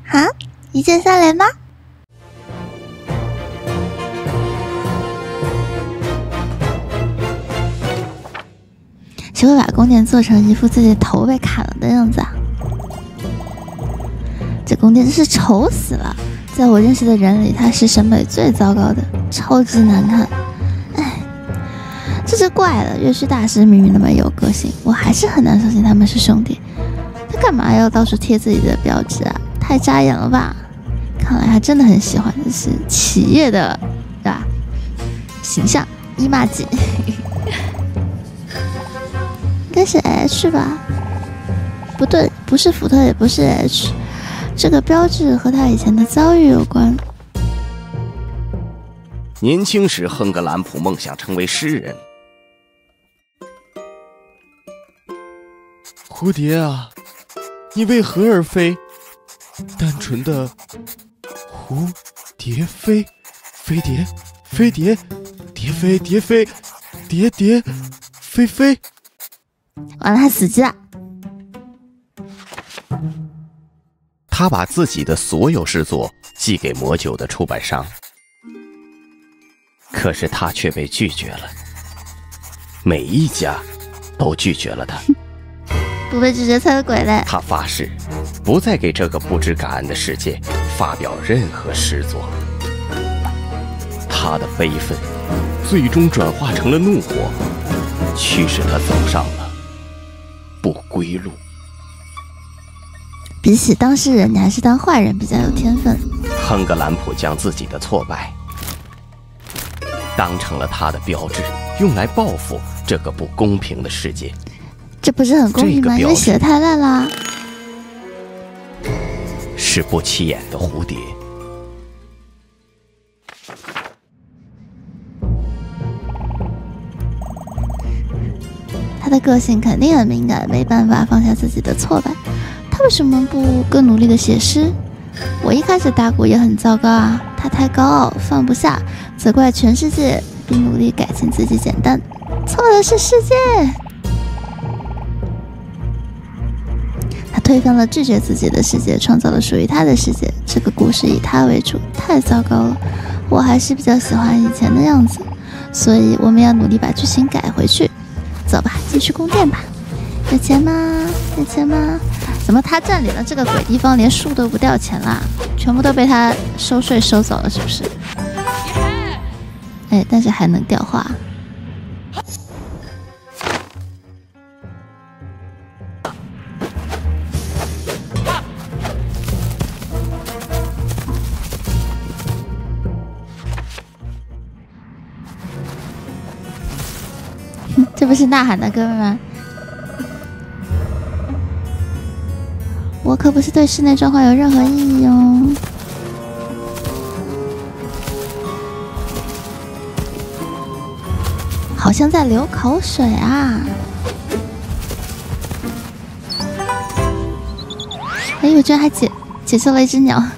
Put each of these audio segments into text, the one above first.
啊，一键三连吗？谁会把宫殿做成一副自己的头被砍了的样子啊？这宫殿真是丑死了！在我认识的人里，它是审美最糟糕的，超级难看。哎，这就怪了，乐师大师明明那么有个性，我还是很难相信他们是兄弟。他干嘛要到处贴自己的标志啊？太扎眼了吧！看来他真的很喜欢的是企业的，对吧？形象伊玛吉。应该是 H 吧？不对，不是福特，也不是 H。这个标志和他以前的遭遇有关。 年轻时，亨格兰普梦想成为诗人。 蝴蝶啊，你为何而飞？单纯的蝴蝶飞，飞蝶，飞蝶，蝶飞，蝶飞，蝶蝶，飞飞。 完了，他死机了。 他把自己的所有诗作寄给魔九的出版商，可是他却被拒绝了，每一家都拒绝了他。 不被拒绝才是鬼嘞！ 他发誓，不再给这个不知感恩的世界发表任何诗作。他的悲愤，最终转化成了怒火，驱使他走上了不归路。 比起当事人，你还是当坏人比较有天分。 亨格兰普将自己的挫败当成了他的标志，用来报复这个不公平的世界。 这不是很公平吗？因为写的太烂啦。 是不起眼的蝴蝶。 他的个性肯定很敏感，没办法放下自己的挫败。他为什么不更努力的写诗？我一开始打鼓也很糟糕啊，他太高傲，放不下，责怪全世界，并努力改进自己简单。错的是世界。他推翻了拒绝自己的世界，创造了属于他的世界。这个故事以他为主，太糟糕了。我还是比较喜欢以前的样子，所以我们要努力把剧情改回去。走吧，进去宫殿吧。有钱吗？有钱吗？怎么他占领了这个鬼地方，连树都不掉钱啦？全部都被他收税收走了，是不是？哎，但是还能掉花。这不是呐喊的哥们吗？我可不是对室内状况有任何异议哦。好像在流口水啊！哎，我居然还解救了一只鸟。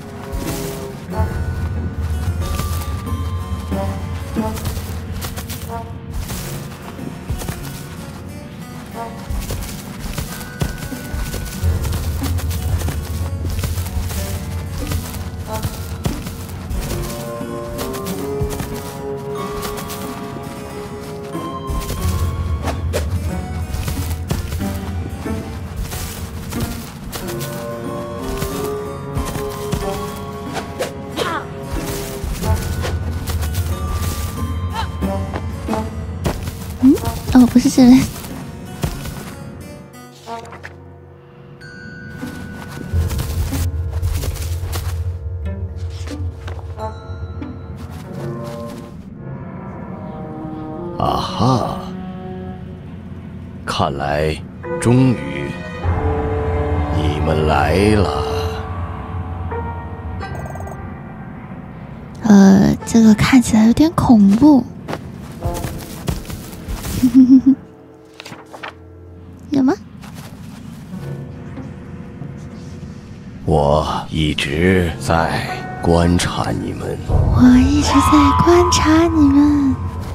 哦，不是这边。 啊哈！看来终于你们来了。 这个看起来有点恐怖。有吗？ 我一直在观察你们。 我一直在观察你们。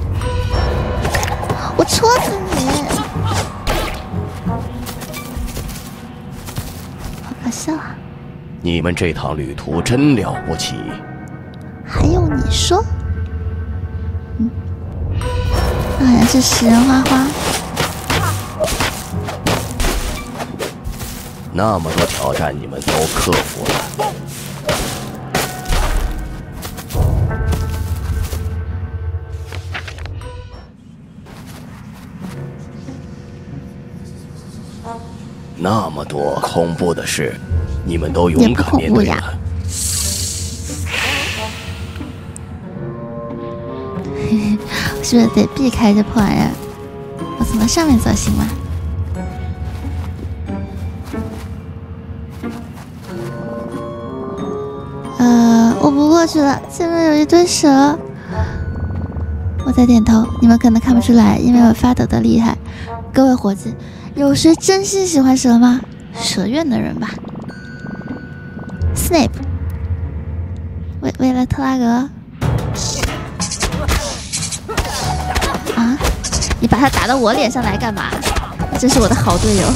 我戳死你！好搞笑啊！ 你们这趟旅途真了不起。 还用你说？那好像是食人花花。 那么多挑战你们都克服了，那么多恐怖的事，你们都勇敢面对了。 是不是得避开这破玩意儿？我从那上面走行吗？我不过去了，前面有一堆蛇。我在点头，你们可能看不出来，因为我发抖的厉害。各位伙计，有谁真心喜欢蛇吗？蛇院的人吧。Snape， 为了特拉格。啊！你把他打到我脸上来干嘛？这是我的好队友。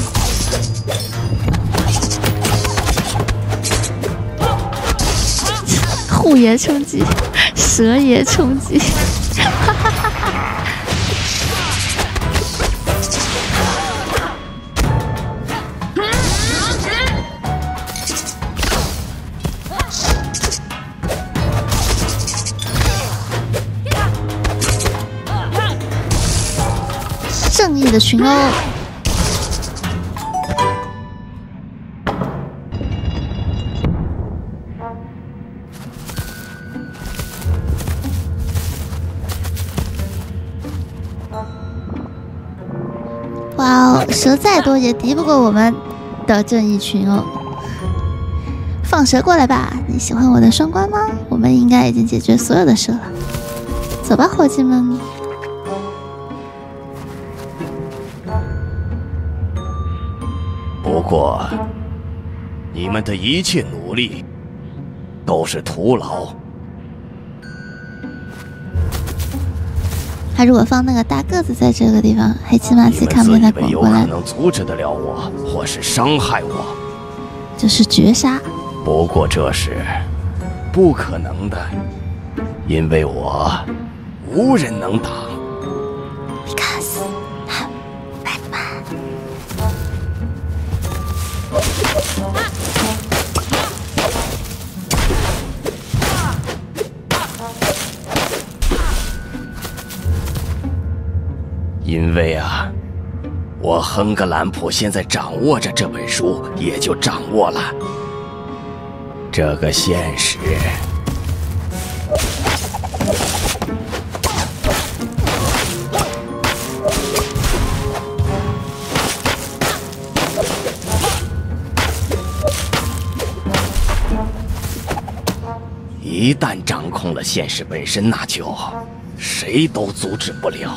虎爷冲击，蛇爷冲击，哈哈哈哈！正义的群殴。哇哦，蛇再多也敌不过我们的正义群哦！放蛇过来吧！你喜欢我的双关吗？我们应该已经解决所有的蛇了。走吧，伙计们！ 不过，你们的一切努力都是徒劳。 他如果放那个大个子在这个地方，黑漆麻漆看不见他滚过来。 你们自以为有可能阻止得了我，或是伤害我， 就是绝杀。 不过这是不可能的，因为我无人能挡。 Because I'm Batman。 因为啊，我亨格兰普现在掌握着这本书，也就掌握了这个现实。一旦掌控了现实本身，那就谁都阻止不了。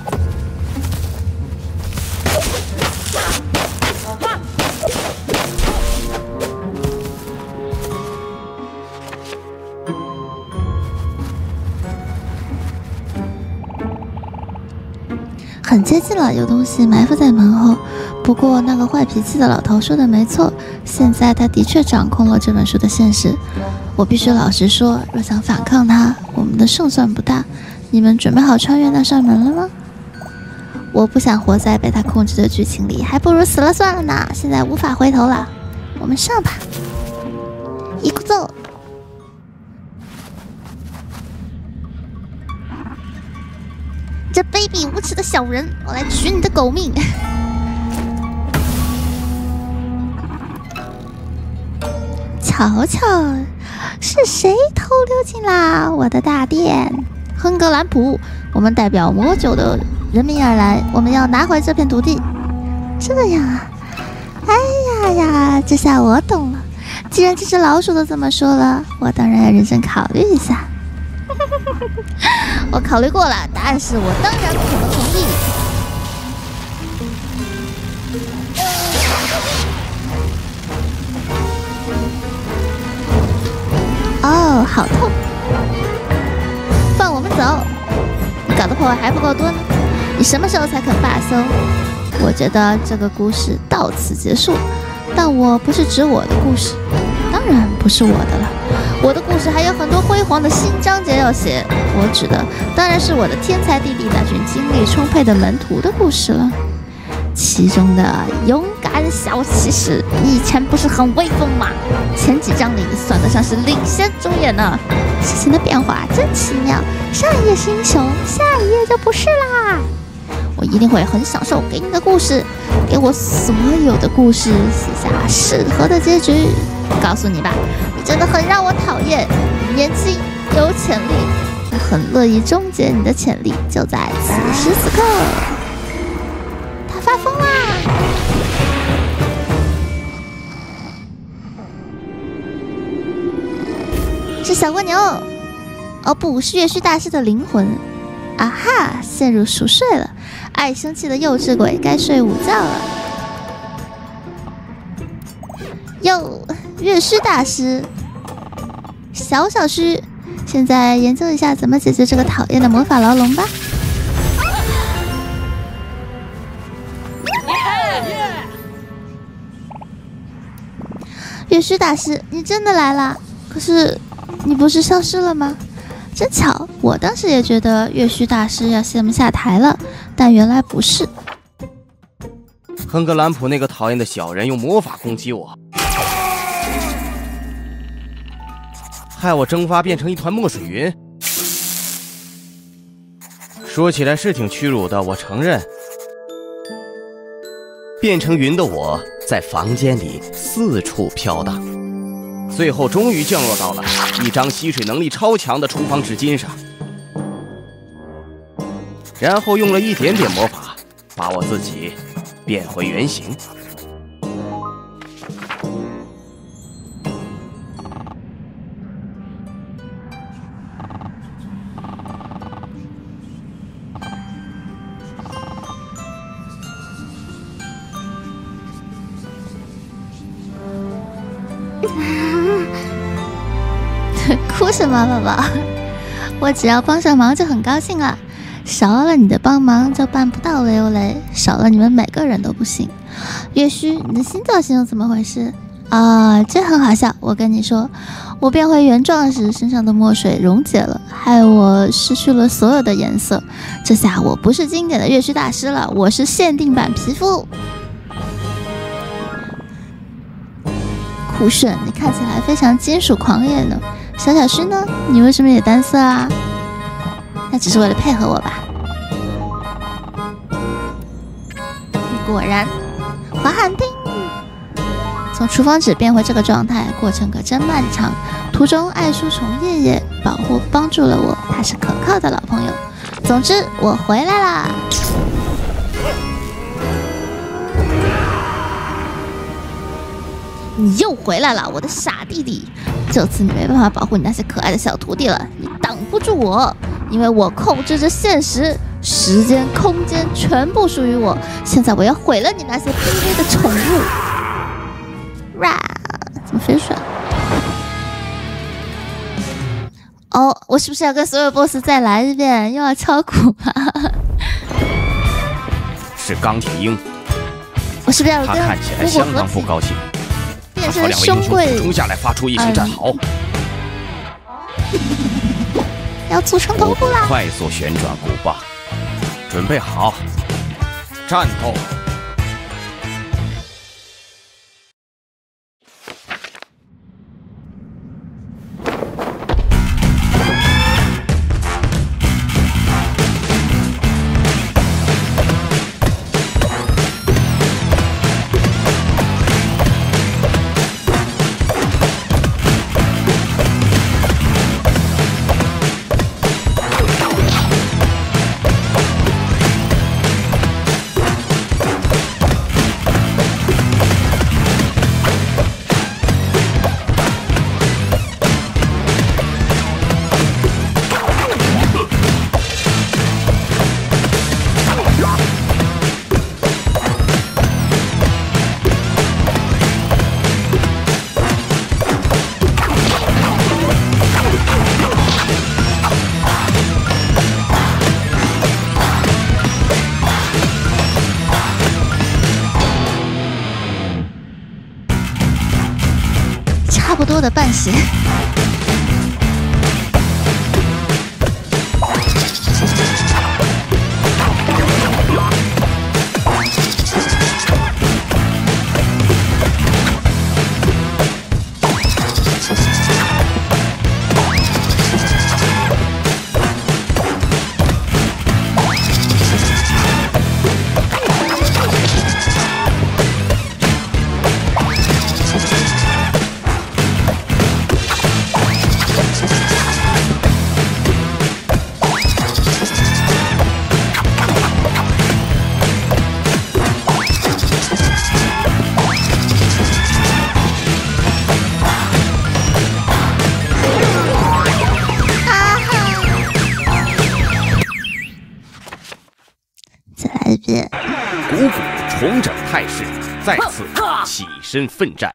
很接近了，有东西埋伏在门后。不过那个坏脾气的老头说的没错，现在他的确掌控了这本书的现实。我必须老实说，若想反抗他，我们的胜算不大。你们准备好穿越那扇门了吗？我不想活在被他控制的剧情里，还不如死了算了呢。现在无法回头了，我们上吧。一鼓奏。这卑鄙无耻的小人，我来取你的狗命！瞧瞧，是谁偷溜进啦我的大殿？亨格兰普，我们代表魔九的人民而来，我们要拿回这片土地。这样啊，哎呀，这下我懂了。既然这只老鼠都这么说了，我当然要认真考虑一下。我考虑过了，答案是我当然不可能同意。哦，好痛！放我们走！你搞的破坏还不够多呢，你什么时候才肯罢休？我觉得这个故事到此结束，但我不是指我的故事。当然。 然不是我的了。我的故事还有很多辉煌的新章节要写，我指的当然是我的天才弟弟那群精力充沛的门徒的故事了。其中的勇敢小骑士，你以前不是很威风吗？前几章里算得上是领先主演呢。事情的变化真奇妙，上一页是英雄，下一页就不是啦。我一定会很享受给你的故事，给我所有的故事写下适合的结局。告诉你吧，你真的很让我讨厌，你年轻有潜力，我很乐意终结你的潜力，就在此时此刻。他发疯啦！是小蜗牛，哦不是月须大师的灵魂。啊哈，陷入熟睡了。爱生气的幼稚鬼该睡午觉了。哟，月须大师，小须，现在研究一下怎么解决这个讨厌的魔法牢笼吧。月须大师，你真的来啦？可是你不是消失了吗？真巧，我当时也觉得月须大师要卸不下台了，但原来不是。 亨格兰普那个讨厌的小人用魔法攻击我，害我蒸发变成一团墨水云。说起来是挺屈辱的，我承认。变成云的我在房间里四处飘荡，最后终于降落到了一张吸水能力超强的厨房纸巾上，然后用了一点点魔法把我自己变回原形。 哭什么，宝宝？我只要帮上忙就很高兴了。少了你的帮忙就办不到雷欧雷，少了你们每个人都不行。月须，你的新造型又怎么回事啊？这很好笑。我跟你说，我变回原状时身上的墨水溶解了，害我失去了所有的颜色。这下我不是经典的月须大师了，我是限定版皮肤。酷炫，你看起来非常金属狂野呢。小须呢？你为什么也单色啊？那只是为了配合我吧。果然，滑旱冰。从厨房纸变回这个状态，过程可真漫长。途中，爱书虫叶叶帮助了我，他是可靠的老朋友。总之，我回来啦。你又回来了，我的傻弟弟！这次你没办法保护你那些可爱的小徒弟了，你挡不住我，因为我控制着现实，时间、空间全部属于我。现在我要毁了你那些卑微的宠物！哇，怎么飞出来？哦，我是不是要跟所有 BOSS 再来一遍？又要敲鼓了？ 是钢铁鹰， 我是不是要跟他看起来相当不高兴。 变成凶贵， 冲下来发出一声战嚎， 要组成头部啦！ 快速旋转鼓棒，准备好，战斗！ 关系。 鼓鼓重整态势，再次起身奋战。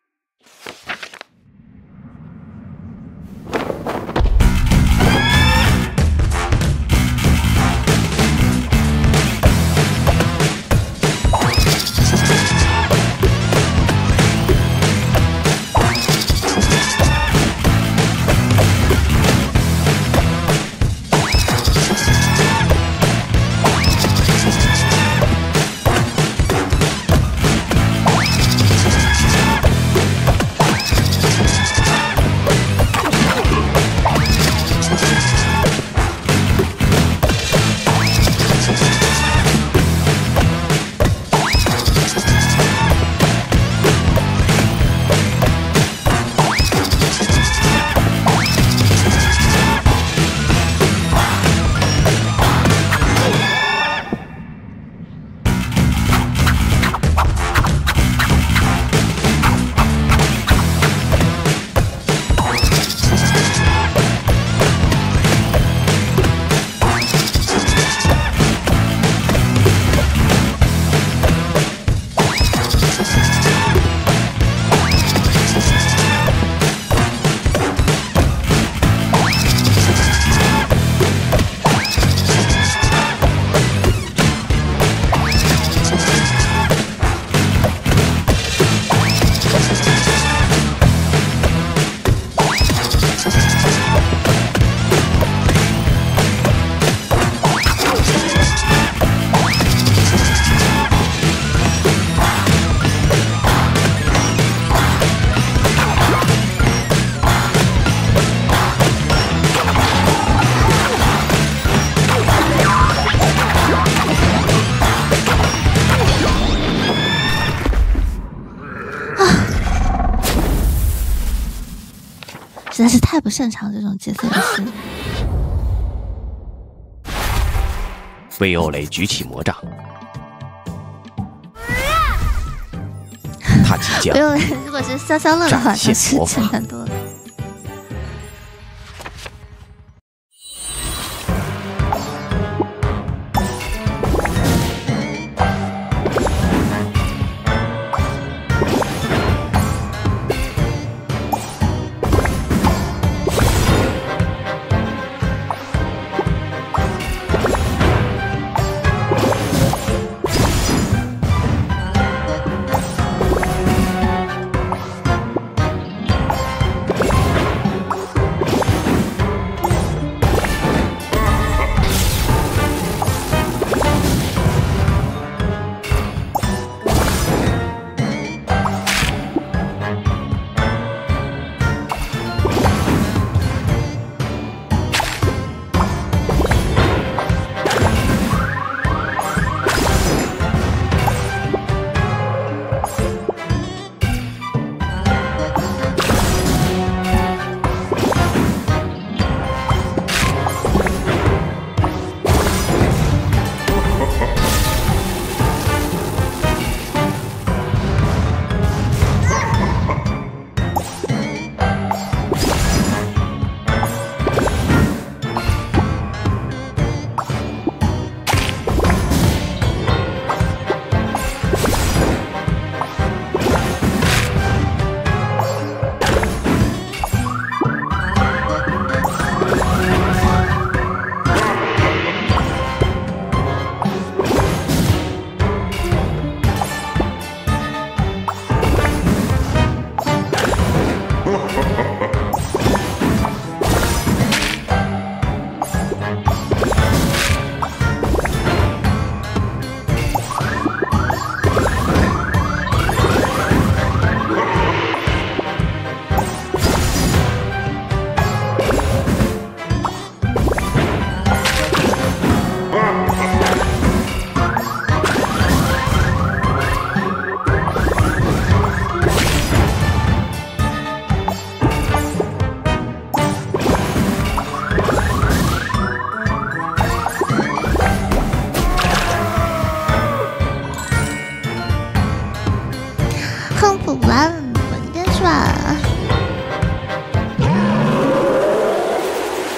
实在是太不擅长这种角色游戏。 魏欧蕾举起魔杖，他即将魏欧蕾如果是消消乐的话，那是简单多了。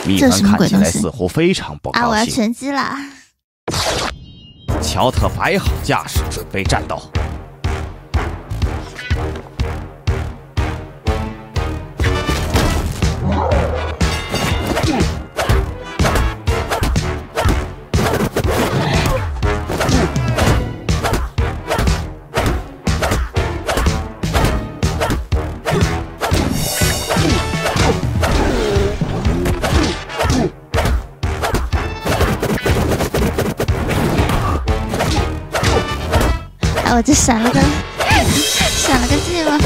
一这什么凡看起鬼东西来似乎非常不啊！我要高兴。 拳击啦！ 乔特摆好架势，准备战斗。 我就闪了个技吗？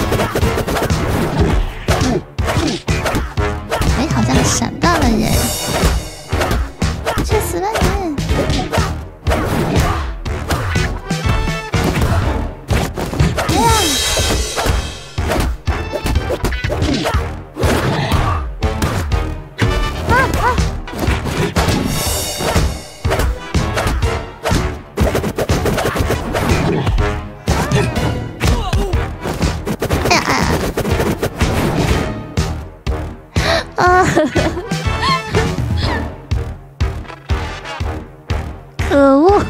哎，好像闪到了耶！去死吧你！哎呀！可恶！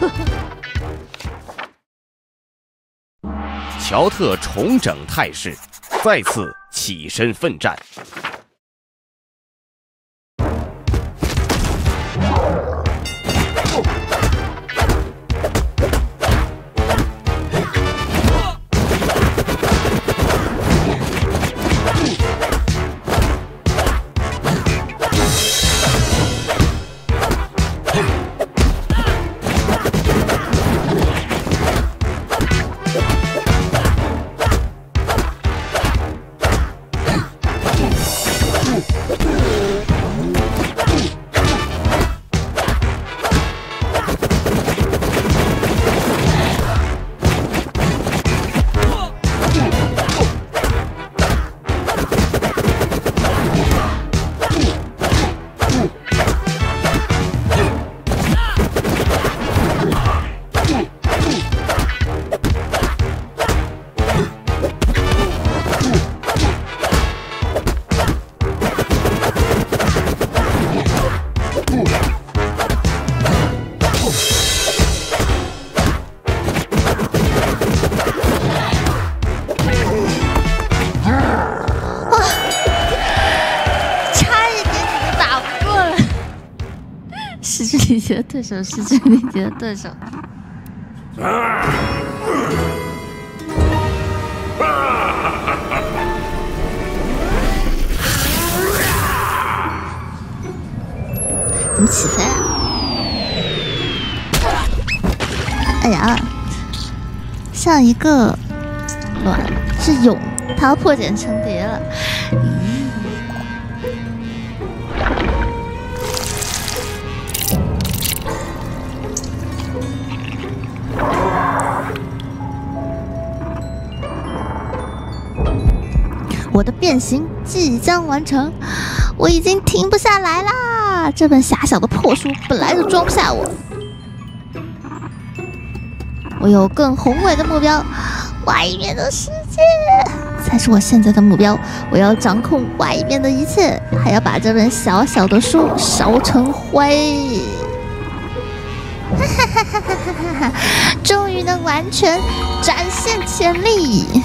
乔特重整态势，再次起身奋战。 失去理解的对手，失去理解的对手。怎么起飞啊？哎呀，像一个卵是蛹，它要破茧成蝶了。我的变形即将完成，我已经停不下来啦！这本狭小的破书本来就装不下我，我有更宏伟的目标，外面的世界才是我现在的目标。我要掌控外面的一切，还要把这本小小的书烧成灰。哈哈哈哈哈哈！终于能完全展现潜力。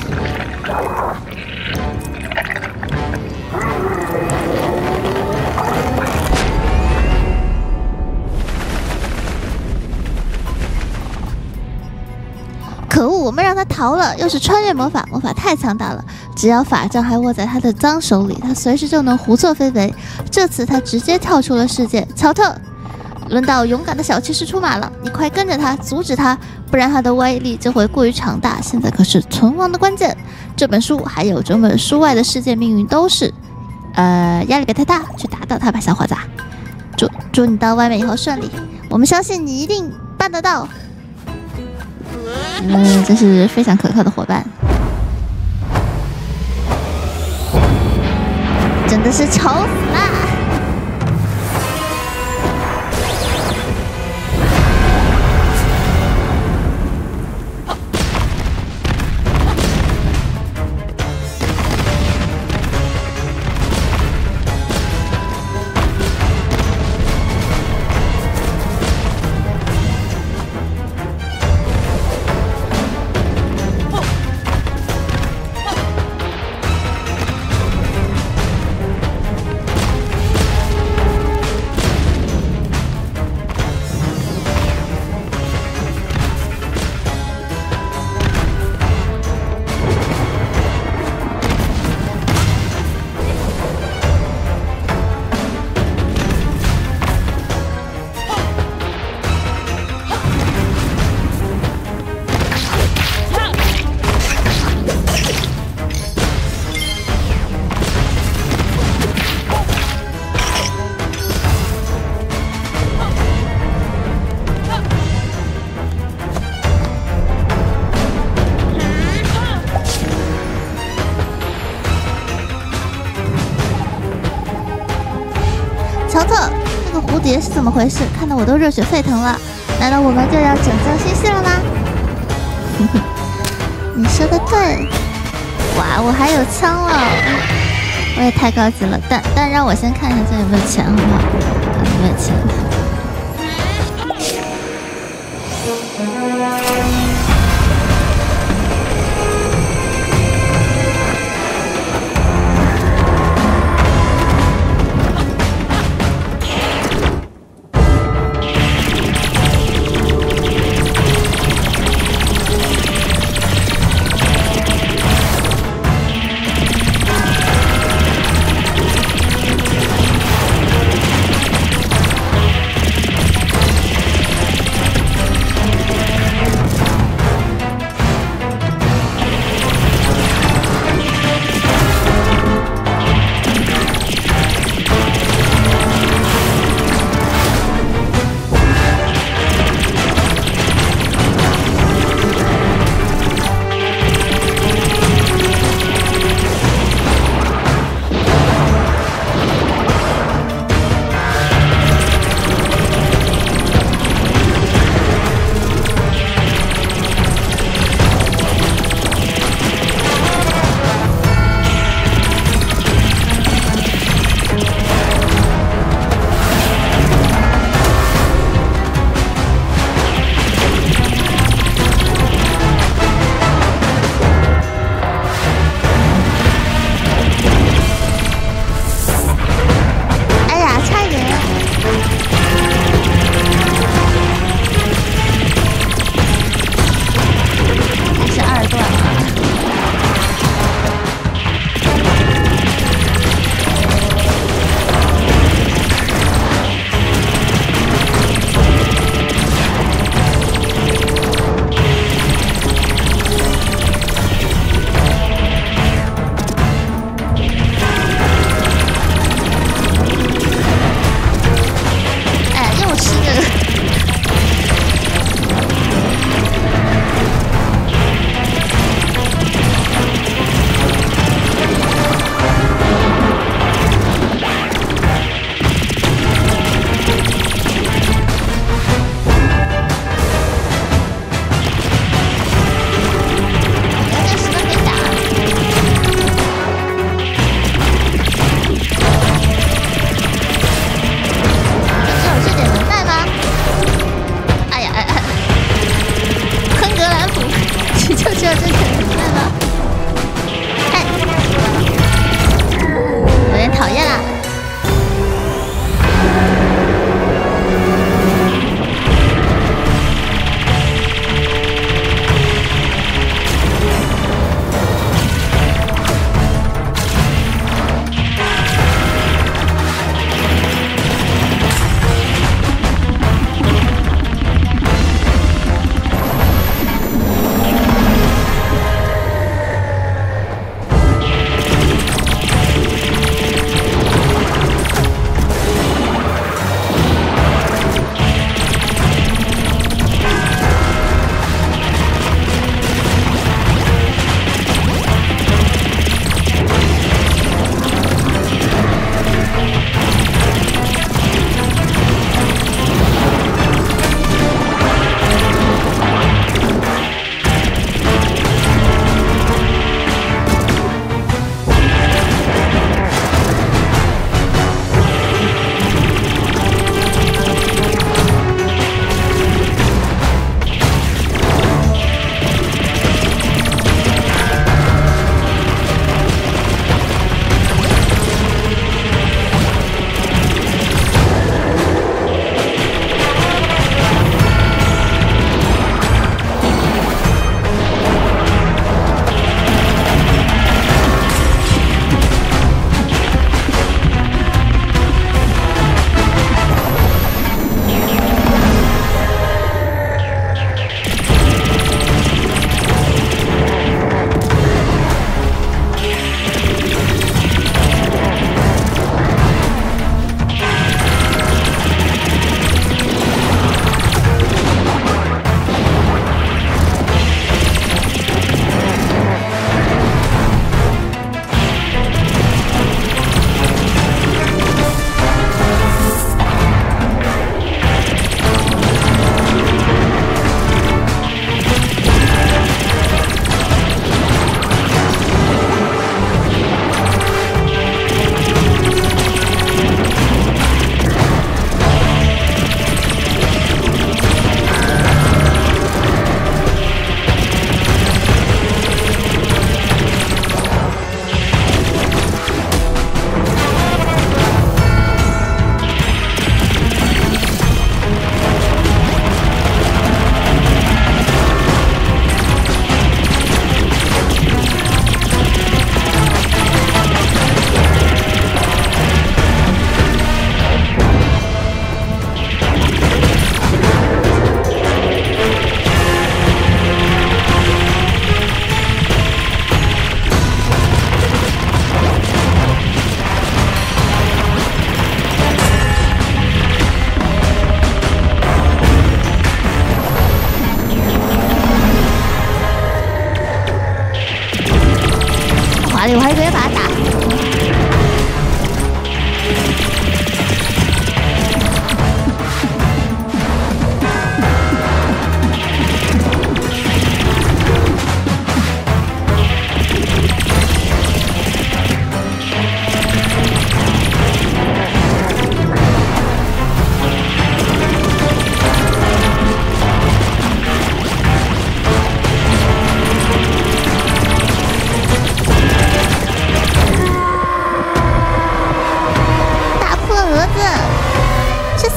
可恶，我们让他逃了，又是穿越魔法，魔法太强大了，只要法杖还握在他的脏手里，他随时就能胡作非为。这次他直接跳出了世界。乔特，轮到勇敢的小骑士出马了，你快跟着他，阻止他，不然他的威力就会过于强大。现在可是存亡的关键，这本书还有整本书外的世界命运都是，压力别太大，去打倒他吧，小伙子。祝你到外面以后顺利，我们相信你一定办得到。这是非常可靠的伙伴，真的是愁死啦！ 乔特，那个蝴蝶是怎么回事？看得我都热血沸腾了。难道我们就要拯救星系了吗？你说的对。哇，我还有枪了，我也太高级了。但让我先看一下这有没有钱，好不好？有没有钱？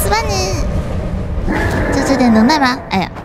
死吧你！就这点能耐吗？哎呀！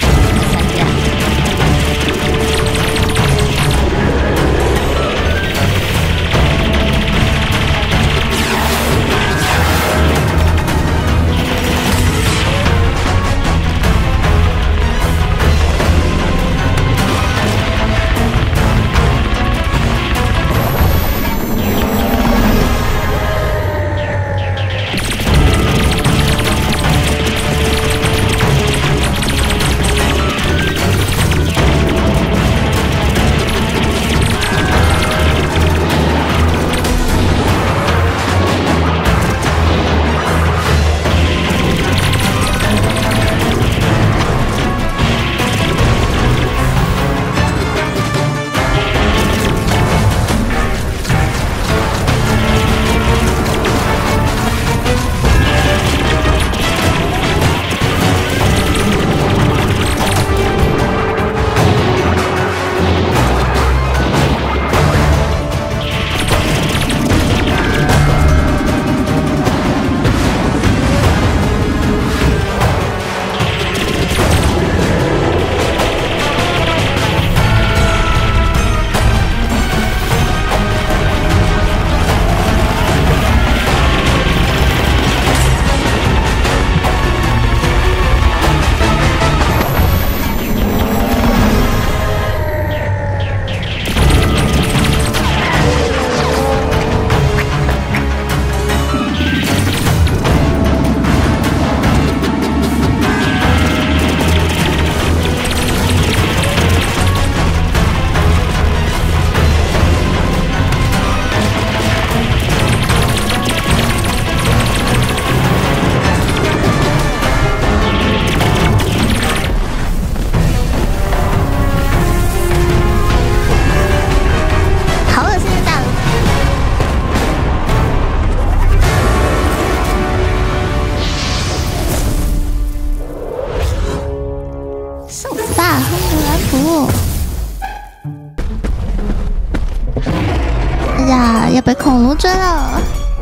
要被恐龙追了！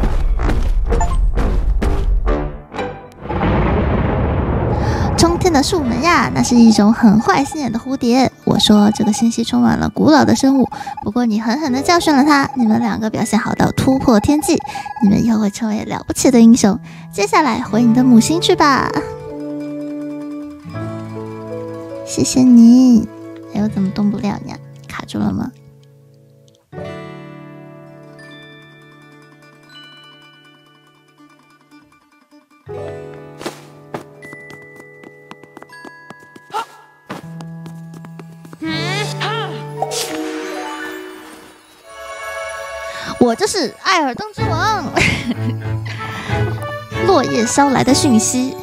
冲天的树门呀，那是一种很坏心眼的蝴蝶。我说这个星系充满了古老的生物，不过你狠狠地教训了它，你们两个表现好到突破天际，你们以后会成为了不起的英雄。接下来回你的母星去吧。谢谢你。哎，我怎么动不了呀？卡住了吗？我就是艾尔登之王。落叶捎来的讯息。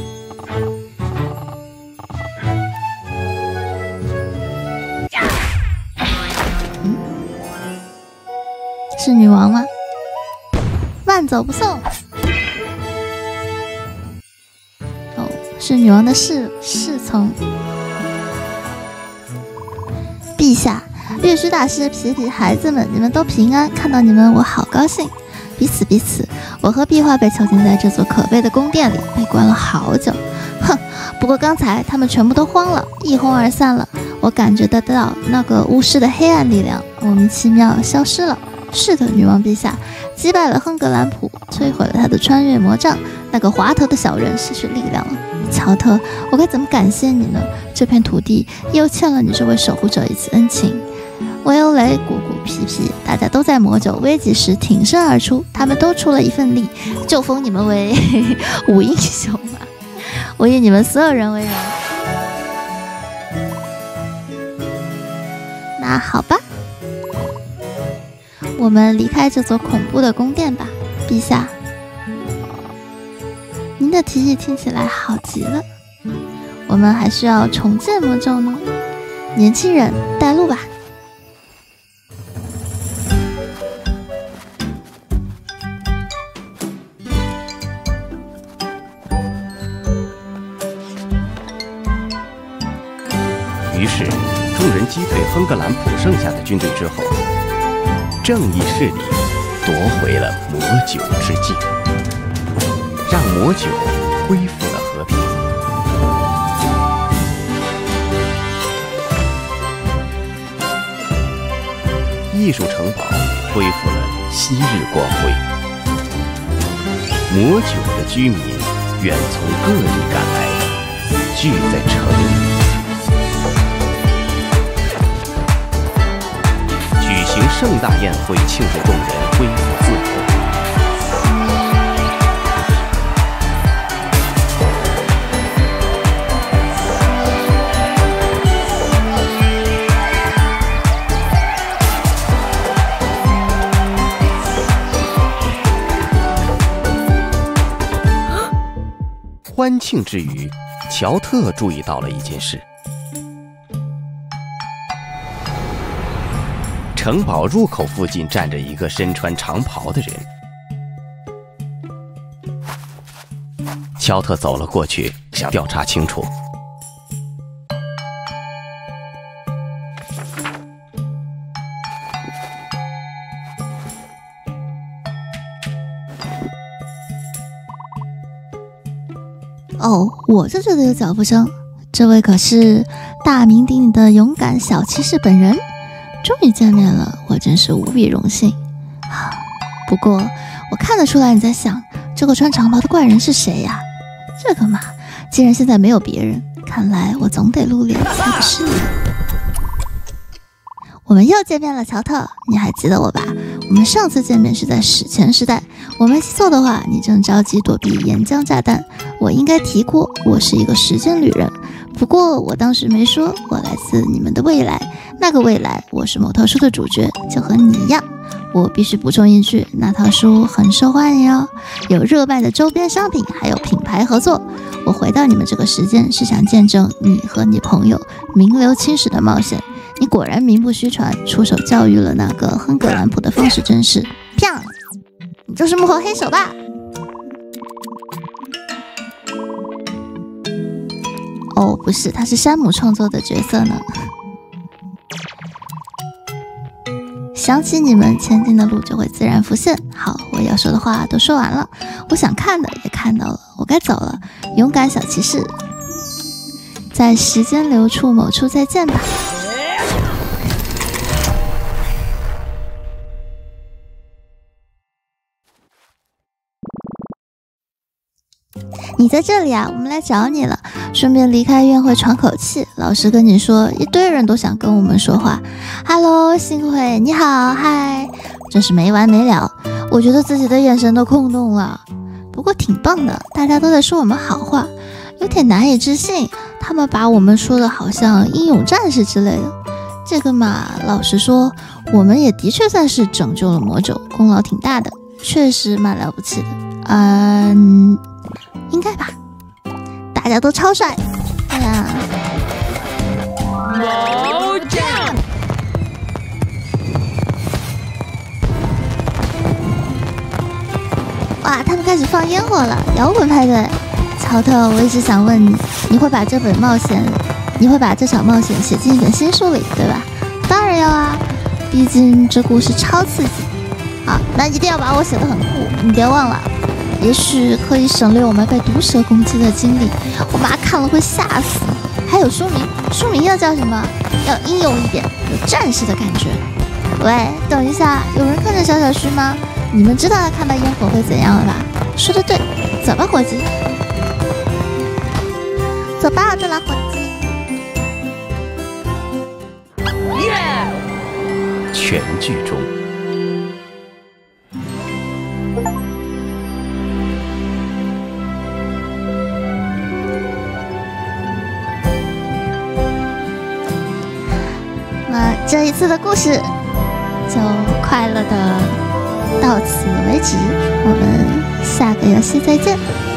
是女王吗？慢走不送。哦，是女王的侍从。陛下。乐师大师、皮皮孩子们，你们都平安，看到你们我好高兴。彼此，我和壁画被囚禁在这座可悲的宫殿里，被关了好久。哼，不过刚才他们全部都慌了，一哄而散了。我感觉得到那个巫师的黑暗力量莫名其妙消失了。是的，女王陛下，击败了亨格兰普，摧毁了他的穿越魔杖，那个滑头的小人失去力量了。乔特，我该怎么感谢你呢？这片土地又欠了你这位守护者一次恩情。维欧雷、古古、皮皮，大家都在魔九危急时挺身而出，他们都出了一份力，就封你们为五英雄吧。我以你们所有人为荣。那好吧，我们离开这座恐怖的宫殿吧，陛下。您的提议听起来好极了。我们还需要重建魔咒呢。年轻人，带路吧。 于是，众人击退亨格兰普剩下的军队之后，正义势力夺回了魔九之境。 仗魔酒，恢复了和平。艺术城堡恢复了昔日光辉。魔酒的居民远从各地赶来，聚在城里，举行盛大宴会，庆祝众人恢复自由。欢庆之余，乔特注意到了一件事：城堡入口附近站着一个身穿长袍的人。乔特走了过去，想调查清楚。 哦，我就觉得有脚步声，这位可是大名鼎鼎的勇敢小骑士本人。终于见面了，我真是无比荣幸。不过我看得出来你在想，这个穿长袍的怪人是谁呀？这个嘛，既然现在没有别人，看来我总得露脸才不是。我们又见面了，乔特，你还记得我吧？我们上次见面是在史前时代，我没记错的话，你正着急躲避岩浆炸弹。我应该提过，我是一个时间旅人，不过我当时没说我来自你们的未来。那个未来，我是某套书的主角，就和你一样。我必须补充一句，那套书很受欢迎哦，有热卖的周边商品，还有品牌合作。我回到你们这个时间，是想见证你和你朋友名留青史的冒险。你果然名不虚传，出手教育了那个亨格兰普的方式真是啪！你就是幕后黑手吧？哦，不是，他是山姆创作的角色呢。想起你们前进的路就会自然浮现。好，我要说的话都说完了，我想看的也看到了，我该走了。勇敢小骑士，在时间流处某处再见吧。你在这里啊，我们来找你了，顺便离开宴会喘口气。老实跟你说，一堆人都想跟我们说话。Hello， 幸会，你好，嗨，真是没完没了。我觉得自己的眼神都空洞了，不过挺棒的，大家都在说我们好话，有点难以置信。他们把我们说的好像英勇战士之类的。这个嘛，老实说，我们也的确算是拯救了魔咒，功劳挺大的，确实蛮了不起的。应该吧，大家都超帅。哎呀，魔杖！哇，他们开始放烟火了，摇滚派对。乔特，我一直想问你，你会把这场冒险写进一本新书里，对吧？当然要啊，毕竟这故事超刺激。好，那一定要把我写得很酷，你别忘了。也许可以省略我们被毒蛇攻击的经历，我妈看了会吓死。还有书名要叫什么？要英勇一点，有战士的感觉。喂，等一下，有人看着小虚吗？你们知道他看到烟火会怎样了吧？说得对，走吧，伙计。走吧，这老伙计。 全剧终。 这一次的故事就快乐的到此为止，我们下个游戏再见。